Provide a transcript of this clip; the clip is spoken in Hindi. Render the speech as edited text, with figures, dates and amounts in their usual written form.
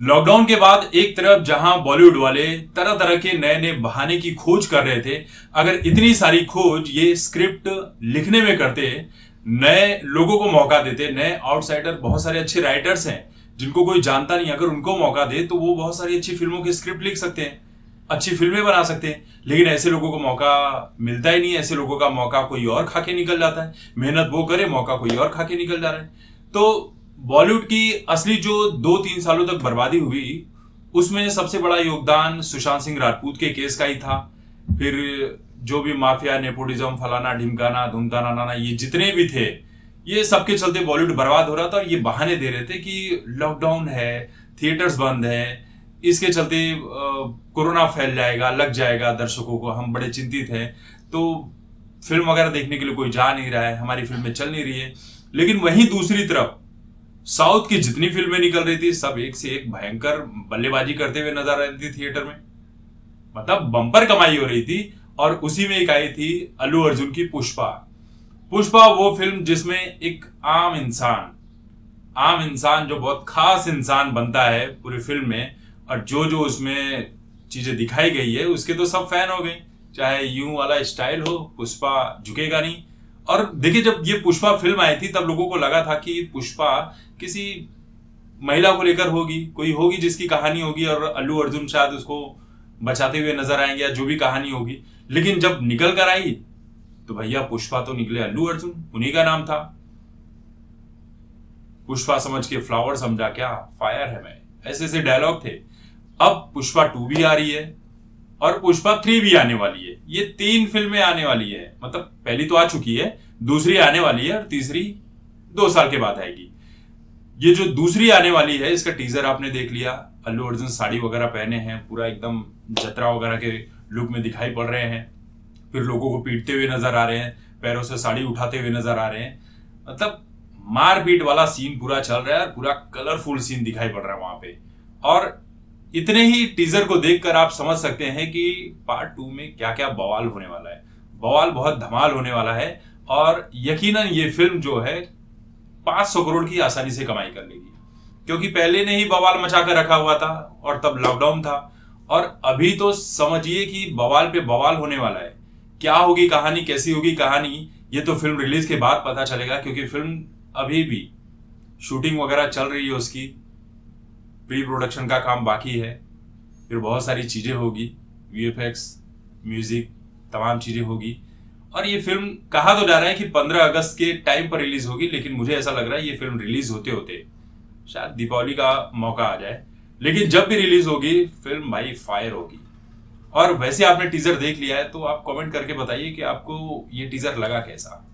लॉकडाउन के बाद एक तरफ जहां बॉलीवुड वाले तरह तरह के नए नए बहाने की खोज कर रहे थे, अगर इतनी सारी खोज ये स्क्रिप्ट लिखने में करते, नए लोगों को मौका देते, नए आउटसाइडर, बहुत सारे अच्छे राइटर्स हैं जिनको कोई जानता नहीं, अगर उनको मौका दे तो वो बहुत सारी अच्छी फिल्मों की स्क्रिप्ट लिख सकते हैं, अच्छी फिल्में बना सकते हैं। लेकिन ऐसे लोगों को मौका मिलता ही नहीं। ऐसे लोगों का मौका कोई और खा के निकल जाता है। मेहनत वो करे, मौका कोई और खा के निकल जा रहा है। तो बॉलीवुड की असली जो 2-3 सालों तक बर्बादी हुई, उसमें सबसे बड़ा योगदान सुशांत सिंह राजपूत के केस का ही था। फिर जो भी माफिया, नेपोटिज्म, फलाना ढिमकाना, धूमताना नाना, ये जितने भी थे, ये सबके चलते बॉलीवुड बर्बाद हो रहा था। और ये बहाने दे रहे थे कि लॉकडाउन है, थिएटर्स बंद है, इसके चलते कोरोना फैल जाएगा, लग जाएगा दर्शकों को, हम बड़े चिंतित हैं, तो फिल्म वगैरह देखने के लिए कोई जा नहीं रहा है, हमारी फिल्में चल नहीं रही है। लेकिन वहीं दूसरी तरफ साउथ की जितनी फिल्में निकल रही थी, सब एक से एक भयंकर बल्लेबाजी करते हुए नजर आ रही थी थिएटर में। मतलब बम्पर कमाई हो रही थी। और उसी में एक आई थी अल्लू अर्जुन की पुष्पा। पुष्पा वो फिल्म जिसमें एक आम इंसान जो बहुत खास इंसान बनता है पूरी फिल्म में, और जो जो उसमें चीजें दिखाई गई है उसके तो सब फैन हो गए। चाहे यूं वाला स्टाइल हो, पुष्पा झुकेगा नहीं। और देखिए, जब ये पुष्पा फिल्म आई थी तब लोगों को लगा था कि पुष्पा किसी महिला को लेकर होगी, कोई होगी जिसकी कहानी होगी, और अल्लू अर्जुन शायद उसको बचाते हुए नजर आएंगे, या जो भी कहानी होगी। लेकिन जब निकल कर आई तो भैया पुष्पा तो निकले अल्लू अर्जुन, उन्हीं का नाम था। पुष्पा समझ के फ्लावर समझा क्या, फायर है मैं, ऐसे ऐसे डायलॉग थे। अब पुष्पा 2 भी आ रही है और पुष्पा 3 भी आने वाली है। ये 3 फिल्में आने वाली है। मतलब पहली तो आ चुकी है, दूसरी आने वाली है, और तीसरी 2 साल के बाद आएगी। ये जो दूसरी आने वाली है, इसका टीजर आपने देख लिया। अल्लू अर्जुन साड़ी वगैरह पहने हैं, पूरा एकदम जतरा वगैरह के लुक में दिखाई पड़ रहे हैं। फिर लोगों को पीटते हुए नजर आ रहे हैं, पैरों से साड़ी उठाते हुए नजर आ रहे हैं। मतलब मारपीट वाला सीन पूरा चल रहा है, और पूरा कलरफुल सीन दिखाई पड़ रहा है वहां पे। और इतने ही टीजर को देखकर आप समझ सकते हैं कि पार्ट 2 में क्या क्या बवाल होने वाला है। बवाल बहुत धमाल होने वाला है। और यकीनन ये फिल्म जो है 500 करोड़ की आसानी से कमाई कर लेगी, क्योंकि पहले ने ही बवाल मचा कर रखा हुआ था और तब लॉकडाउन था। और अभी तो समझिए कि बवाल पे बवाल होने वाला है। क्या होगी कहानी, कैसी होगी कहानी, ये तो फिल्म रिलीज के बाद पता चलेगा, क्योंकि फिल्म अभी भी शूटिंग वगैरह चल रही है, उसकी प्री प्रोडक्शन का काम बाकी है। फिर बहुत सारी चीजें होगी, वीएफएक्स, म्यूजिक, तमाम चीजें होगी। और ये फिल्म कहा तो जा रहा है कि 15 अगस्त के टाइम पर रिलीज होगी, लेकिन मुझे ऐसा लग रहा है ये फिल्म रिलीज होते होते शायद दीपावली का मौका आ जाए। लेकिन जब भी रिलीज होगी फिल्म भाई फायर होगी। और वैसे आपने टीजर देख लिया है तो आप कमेंट करके बताइए कि आपको ये टीजर लगा कैसा।